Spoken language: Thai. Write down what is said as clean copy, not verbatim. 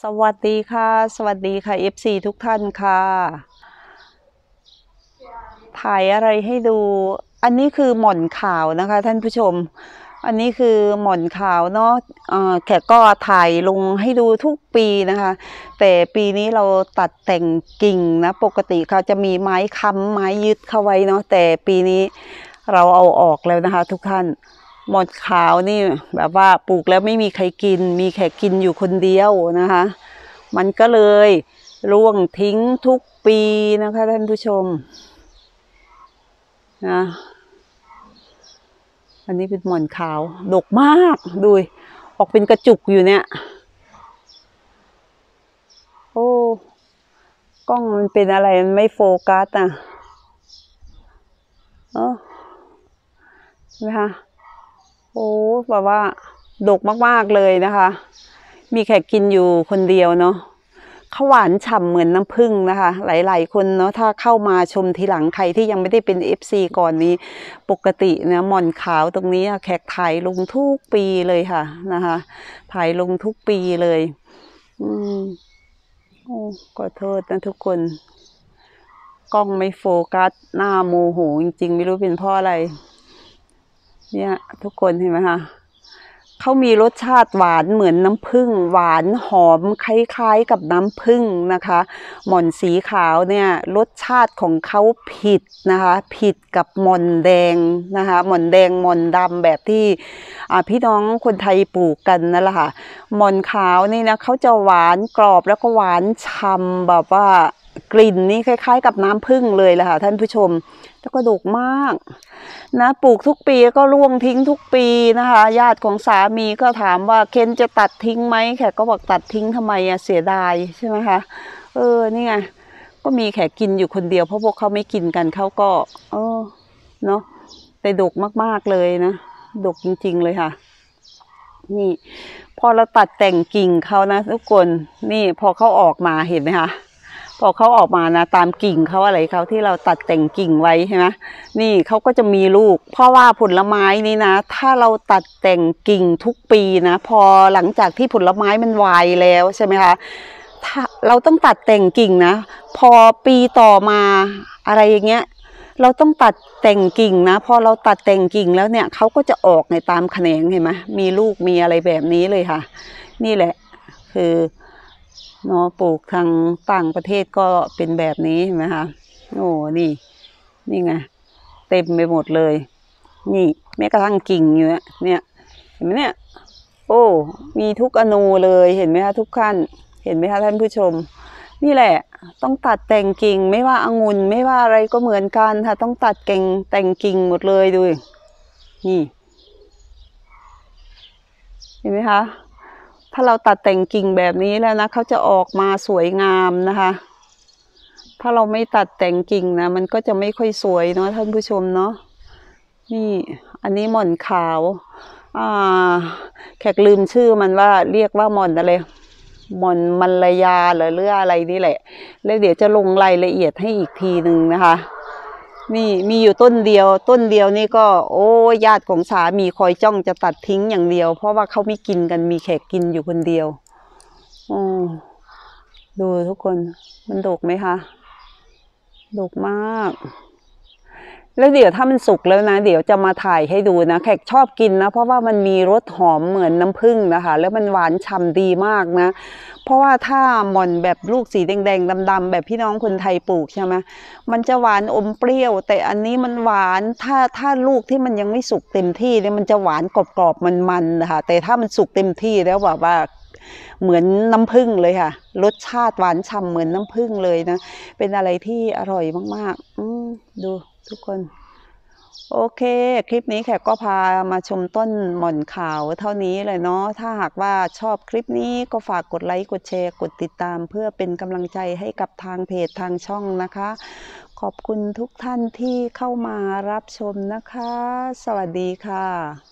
สวัสดีค่ะสวัสดีค่ะ FC ทุกท่านค่ะถ่ายอะไรให้ดูอันนี้คือหม่อนขาวนะคะท่านผู้ชมอันนี้คือหม่อนขาวเนาะแขกก็ถ่ายลงให้ดูทุกปีนะคะแต่ปีนี้เราตัดแต่งกิ่งนะปกติเขาจะมีไม้ค้ำไม้ยึดเข้าไว้เนาะแต่ปีนี้เราเอาออกแล้วนะคะทุกท่านหม่อนขาวนี่แบบว่าปลูกแล้วไม่มีใครกินมีแค่กินอยู่คนเดียวนะคะมันก็เลยร่วงทิ้งทุกปีนะคะท่านผู้ชมนะอันนี้เป็นหม่อนขาวดกมากดูออกเป็นกระจุกอยู่เนี่ยโอ้กล้องมันเป็นอะไรมันไม่โฟกัสอ่ะนะคะโอ้แบบว่าดกมากๆเลยนะคะมีแค่กินอยู่คนเดียวเนาะเขาหวานฉ่ำเหมือนน้ำผึ้งนะคะหลายๆคนเนาะถ้าเข้ามาชมทีหลังใครที่ยังไม่ได้เป็น FC ก่อนนี้ปกตินะหม่อนขาวตรงนี้แขกถ่ายลงทุกปีเลยค่ะนะคะถ่ายลงทุกปีเลยโอ้ขอโทษนะทุกคนกล้องไม่โฟกัสหน้าโมโหจริงๆไม่รู้เป็นเพราะอะไรเนี่ยทุกคนเห็นไหมคะเขามีรสชาติหวานเหมือนน้ำผึ้งหวานหอมคล้ายๆกับน้ำผึ้งนะคะหม่อนสีขาวเนี่ยรสชาติของเขาผิดนะคะผิดกับหม่อนแดงนะคะหม่อนแดงหม่อนดำแบบที่พี่น้องคนไทยปลูกกันนั่นแหละค่ะหม่อนขาวนี่นะเขาจะหวานกรอบแล้วก็หวานฉ่ำแบบว่ากลิ่นนี่คล้ายๆกับน้ำผึ้งเลยแหละค่ะท่านผู้ชมแล้วก็ดกมากนะปลูกทุกปีก็ร่วงทิ้งทุกปีนะคะญาติของสามีก็ถามว่าเคนจะตัดทิ้งไหมแขกก็บอกตัดทิ้งทำไมอะเสียดายใช่ไหมคะนี่ไงก็มีแขกกินอยู่คนเดียวเพราะพวกเขาไม่กินกันเขาก็เนาะแต่ดกมากๆเลยนะดกจริงๆเลยค่ะนี่พอเราตัดแต่งกิ่งเขานะทุกคนนี่พอเขาออกมาเห็นไหมคะพอเขาออกมานะตามกิ่งเขาอะไรเขาที่เราตัดแต่งกิ่งไว้ใช่ไหมนี่เขาก็จะมีลูกเพราะว่าผลไม้นี่นะถ้าเราตัดแต่งกิ่งทุกปีนะพอหลังจากที่ผลไม้มันวายแล้วใช่ไหมคะถ้าเราต้องตัดแต่งกิ่งนะพอปีต่อมาอะไรอย่างเงี้ยเราต้องตัดแต่งกิ่งนะพอเราตัดแต่งกิ่งแล้วเนี่ยเขาก็จะออกในตามแขนงเห็นไหมมีลูกมีอะไรแบบนี้เลยค่ะนี่แหละคือเนาะปลูกทางต่างประเทศก็เป็นแบบนี้เห็นไหมคะโอ้นี่ไงเต็มไปหมดเลยนี่แม้กระทั่งกิ่งอยู่เนี่ยเห็นไหมเนี่ยโอ้มีทุกอนูเลยเห็นไหมคะทุกขั้นเห็นไหมคะท่านผู้ชมนี่แหละต้องตัดแต่งกิ่งไม่ว่าองุ่นไม่ว่าอะไรก็เหมือนกันค่ะต้องตัดแต่งกิ่งหมดเลยดูนี่เห็นไหมคะถ้าเราตัดแต่งกิ่งแบบนี้แล้วนะเขาจะออกมาสวยงามนะคะถ้าเราไม่ตัดแต่งกิ่งนะมันก็จะไม่ค่อยสวยเนาะท่านผู้ชมเนาะนี่อันนี้หม่อนขาวแขกลืมชื่อมันว่าเรียกว่าหม่อนอะไรหม่อนมัลยาหรืออะไรนี่แหละแล้วเดี๋ยวจะลงรายละเอียดให้อีกทีหนึ่งนะคะนี่มีอยู่ต้นเดียวนี่ก็โอ้ญาติของสามีคอยจ้องจะตัดทิ้งอย่างเดียวเพราะว่าเขาไม่กินกันมีแขกกินอยู่คนเดียวดูทุกคนมันดกไหมคะดกมากแล้วเดี๋ยวถ้ามันสุกแล้วนะเดี๋ยวจะมาถ่ายให้ดูนะแขกชอบกินนะเพราะว่ามันมีรสหอมเหมือนน้ำผึ้งนะคะแล้วมันหวานฉ่ำดีมากนะเพราะว่าถ้าหม่อนแบบลูกสีแดงๆดำๆแบบพี่น้องคนไทยปลูกใช่ไหมมันจะหวานอมเปรี้ยวแต่อันนี้มันหวานถ้าลูกที่มันยังไม่สุกเต็มที่เนี่ยมันจะหวานกรอบๆมันๆนะคะแต่ถ้ามันสุกเต็มที่แล้วแบบว่าเหมือนน้ำผึ้งเลยค่ะรสชาติหวานฉ่ำเหมือนน้ำผึ้งเลยนะเป็นอะไรที่อร่อยมากๆดูทุกคนโอเคคลิปนี้แขกก็พามาชมต้นหม่อนขาวเท่านี้เลยเนาะถ้าหากว่าชอบคลิปนี้ก็ฝากกดไลค์กดแชร์กดติดตามเพื่อเป็นกำลังใจให้กับทางเพจทางช่องนะคะขอบคุณทุกท่านที่เข้ามารับชมนะคะสวัสดีค่ะ